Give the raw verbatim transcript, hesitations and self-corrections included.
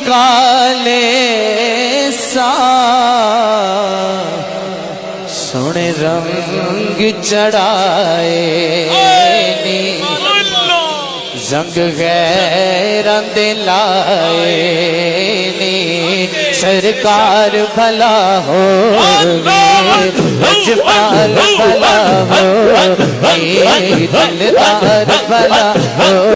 काले सा सोने रंग चढ़ाए नी जंग गैरां दे लाए नी सरकार भला हो रजपाल भला हो दिलदार भला हो।